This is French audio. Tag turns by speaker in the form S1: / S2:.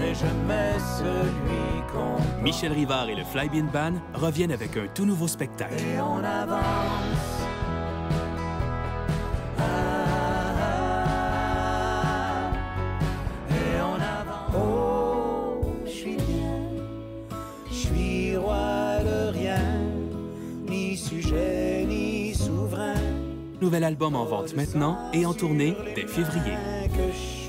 S1: mais je mets celui qu'on...
S2: Michel Rivard et le Flybean Band reviennent avec un tout nouveau spectacle.
S1: Et on avance. Et on avance. Oh, je suis bien. Je suis roi de rien. Ni sujet, ni souverain.
S2: Nouvel album en vente maintenant et en tournée dès février.
S1: Que je